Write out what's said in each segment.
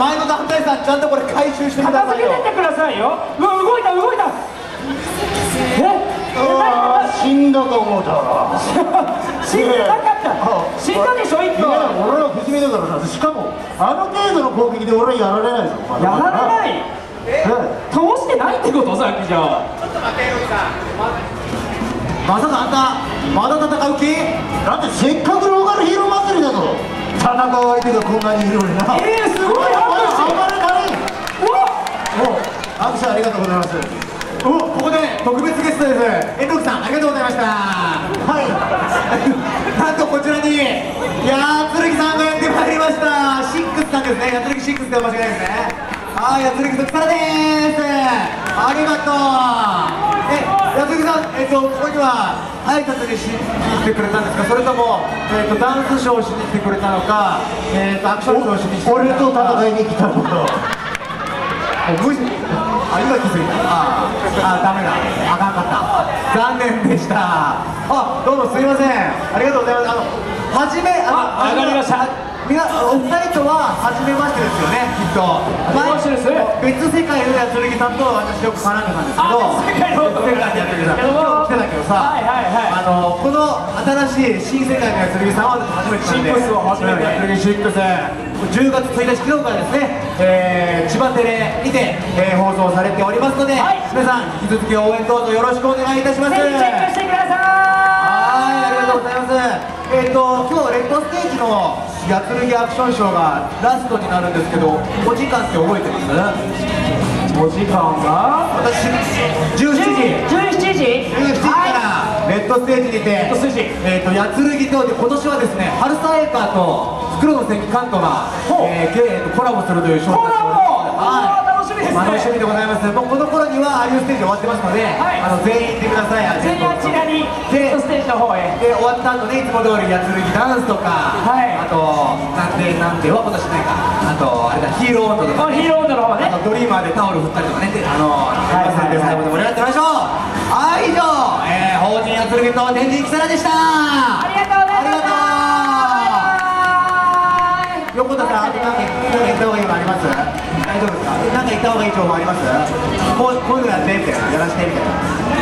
前の団体さんちゃんとこれ回収してくださいよ。 片付けてってくださいよ。うわ、動いた動いた。 死んだと思うたわ。 死んでなかった。死んだでしょ、一頭。 俺ら不死身だからな。しかもあの程度の攻撃で俺はやられないぞ。 やられない。倒してないってこと、さっきじゃあ。 まさかあんたまだ戦う気？ だってせっかくローカルヒーロー祭りだぞ。田中相手がこんなにいるのにな。 すごい拍手。 拍手ありがとうございます。 ここで特別ゲストです。遠藤さんありがとうございました。 はい。 なんとこちらにやつるぎさんがやってまいりました。シックスさんですね。やつるぎシックスでお間違いないですね。はい、やつるぎさんからです。ありがとう。やつるぎさん、ここには挨拶にしに来てくれたんですか、それとも、ダンスショーをしに来てくれたのか、アクションショーをしに来てくれたのか。 俺と戦いに来たのか。 無視、今気づいた。ダメだ、あかんかった、残念でした。どうもすいません、ありがとうございます。はじめ、 上がりました。 お二人とは初めましてですよね、きっと。別世界のやつるぎさんと私よく絡んでたんですけど、別世界のやつるぎさん今日来てたけどさ、この新しい新世界のやつるぎさんは初めてなんで、やつるぎシックス10月1日昨日からですね、千葉テレにて放送されておりますので、皆さん引き続き応援どうぞよろしくお願いいたします。 ぜひチェックしてください。 ありがとうございます。今日レッドステージのやつるぎアクションショーがラストになるんですけど、お時間って覚えてます？ お時間が私17時からレッドステージにてやつるぎと今年はですね、ハルサエーカーと袋の関関東がコラボするというショーになっております。楽しみでございます。もうこの頃には有吉ステージ終わってますので、全員行ってください。 全員あちらにレッドステージの方へ。 で終わった後ね、いつも通りやつるぎダンスとか、あとなんでは今年ないか、あとあれだ、ヒーロー温度とか、 ヒーロー温度の方ね、 ドリーマーでタオル振ったりとかね、最後まで盛り上がってみましょう。以上、法人やつるぎと天神キサラでした。 ありがとうございました。 横田さん、何か言った方がいいのあります？大丈夫ですか？何か言った方がいい情報あります？こういうのやってみたいな、やらせてみたいな。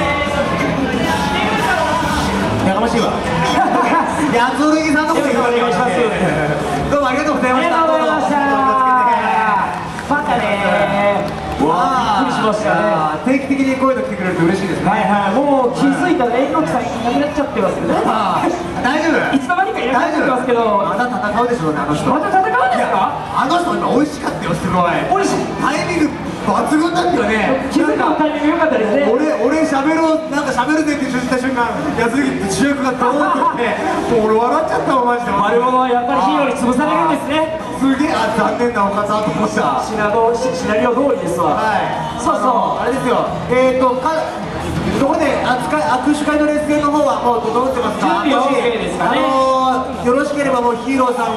やかましいわ。やつるぎさんのこと言われました。どうもありがとうございました。 ありがとうございました。またねー。びっくりしましたね。 定期的にこういうの来てくれると嬉しいですね。 もう気づいたら遠藤さんいなくなっちゃってますけどね。 大丈夫？ いつの間にかいなくなってますけど。 また戦うでしょうね、あの人。 また戦うんですか？ あの人今美味しかったよ、すごい。 美味しい。 タイミング抜群だったよね。 気づくタイミング良かったですね。 俺喋ろう、なんか喋るぜって言った瞬間、やつるぎって主役がドーンってきて、もう俺笑っちゃったわ、マジで。 悪者はやっぱりヒーローに潰されるんですね。 すげえ、残念なお方と思った。 シナリオ通りですわ。そうそう、 あれですよ。どこで握手会のレッスンの方はもう整ってますか？ 準備は OK ですかね。 よろしければもうヒーローさん